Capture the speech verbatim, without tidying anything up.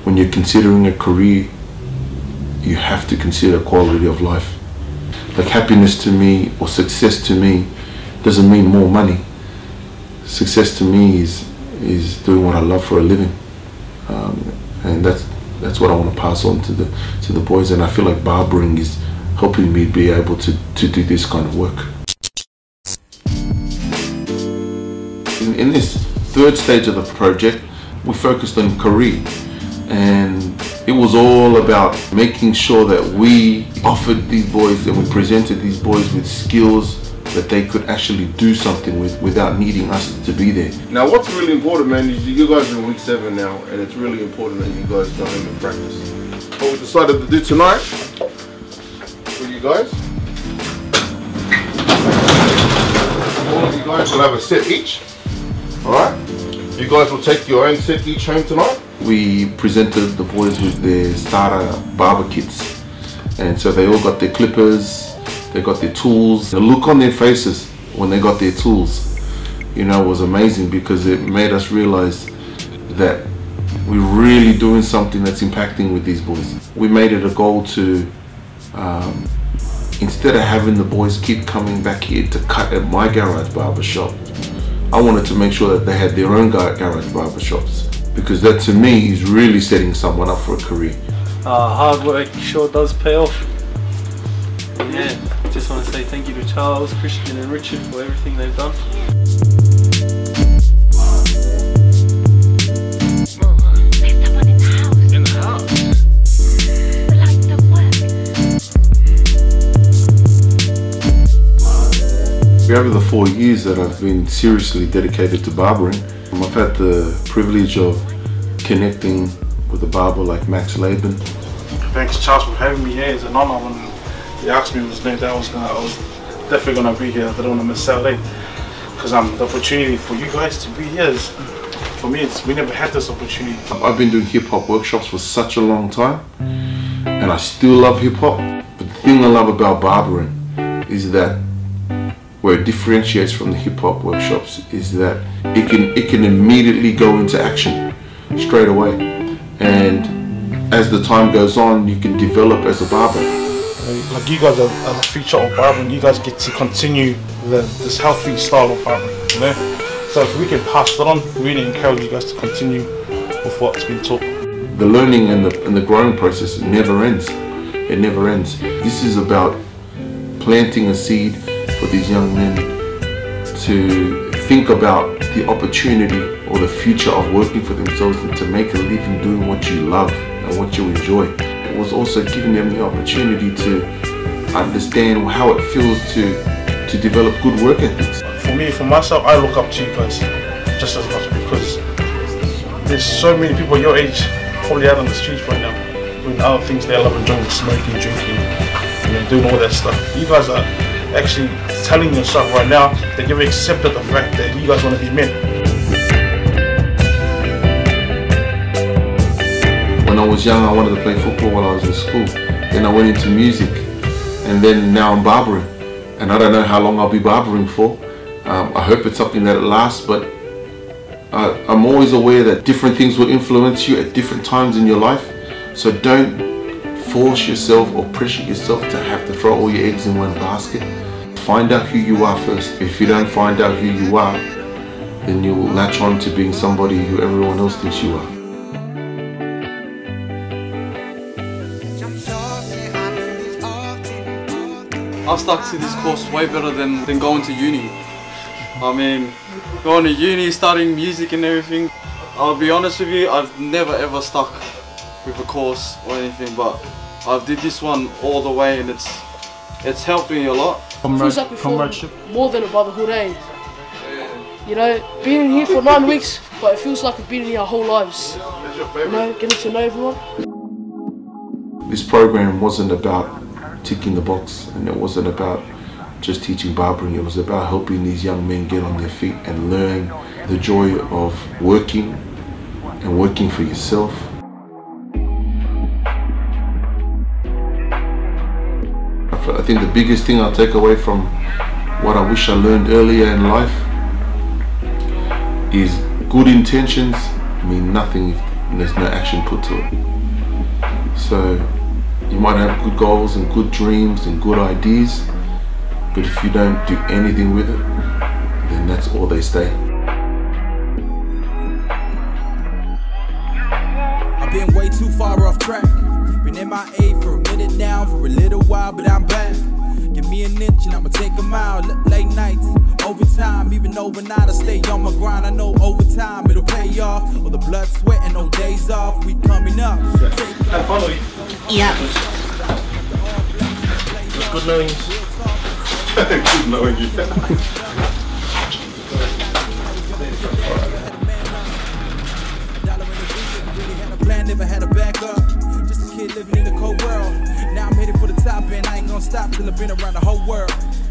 when you're considering a career, you have to consider quality of life. Like happiness to me or success to me doesn't mean more money. Success to me is is doing what I love for a living, um, and that's that's what I want to pass on to the to the boys. And I feel like barbering is helping me be able to to do this kind of work. In, in this third stage of the project, we focused on career, and it was all about making sure that we offered these boys and we presented these boys with skills that they could actually do something with without needing us to be there. Now what's really important, man, is you guys are in week seven now, and it's really important that you guys go in and practice. What we decided to do tonight for you guys, all of you guys will have a set each. Alright? You guys will take your own set each home tonight. We presented the boys with their starter barber kits, and so they all got their clippers, they got their tools. The look on their faces when they got their tools, you know, was amazing, because it made us realize that we're really doing something that's impacting with these boys. We made it a goal to, um, instead of having the boys keep coming back here to cut at my garage barbershop, I wanted to make sure that they had their own garage barbershops, because that to me is really setting someone up for a career. Uh, hard work sure does pay off. Yeah, just want to say thank you to Charles, Christian and Richard for everything they've done. Over the four years that I've been seriously dedicated to barbering, I've had the privilege of connecting with a barber like Max Laban. Thanks Charles for having me here. It's an honor. When he asked me what was named, I was gonna, I was definitely gonna be here. I don't want to miss out, because um, the opportunity for you guys to be here is, for me, it's, we never had this opportunity. I've been doing hip hop workshops for such a long time, and I still love hip hop. But the thing I love about barbering is that where it differentiates from the hip hop workshops is that it can it can immediately go into action straight away, and as the time goes on, you can develop as a barber. Like you guys are, are the future of barbering. You guys get to continue the, this healthy style of barbering, you know? So if we can pass it on, we really encourage you guys to continue with what's been taught. The learning and the, and the growing process, it never ends. It never ends. This is about planting a seed for these young men to think about the opportunity or the future of working for themselves and to make a living doing what you love and what you enjoy. It was also giving them the opportunity to understand how it feels to to develop good work ethics. For me, for myself, I look up to you guys just as much, because there's so many people your age probably out on the streets right now doing other things they love, enjoying, smoking, drinking, you know, doing all that stuff. You guys are actually telling yourself right now that you've accepted the fact that you guys want to be men. When I was young, I wanted to play football while I was in school. Then I went into music, and then now I'm barbering. And I don't know how long I'll be barbering for. Um, I hope it's something that lasts, but I, I'm always aware that different things will influence you at different times in your life. So don't force yourself or pressure yourself to have to throw all your eggs in one basket. Find out who you are first. If you don't find out who you are, then you will latch on to being somebody who everyone else thinks you are. I've stuck to this course way better than, than going to uni. I mean, going to uni, studying music and everything, I'll be honest with you, I've never ever stuck with a course or anything, but I did this one all the way, and it's it's helped me a lot. It feels like we feel more than a brotherhood, eh? Yeah. You know, being here for nine weeks, but it feels like we've been here our whole lives. You know, getting to know everyone. This program wasn't about ticking the box, and it wasn't about just teaching barbering. It was about helping these young men get on their feet and learn the joy of working and working for yourself. I think the biggest thing I'll take away from what I wish I learned earlier in life is good intentions mean nothing if and there's no action put to it. So you might have good goals and good dreams and good ideas, but if you don't do anything with it, then that's all they stay. I've been way too far off track. Been M I A for a minute now, for a little while, but I'm back. Give me an inch and I'ma take a mile. Late nights, overtime, even overnight I stay on my grind. I know overtime it'll pay off. All the blood, sweat, and no days off. We coming up. Have fun with you. Yeah. It's good knowing you. Good knowing you. Plan, never had a backup. Just a kid living in a cold world. Now I'm headed for the top and I ain't gonna stop till I've been around the whole world.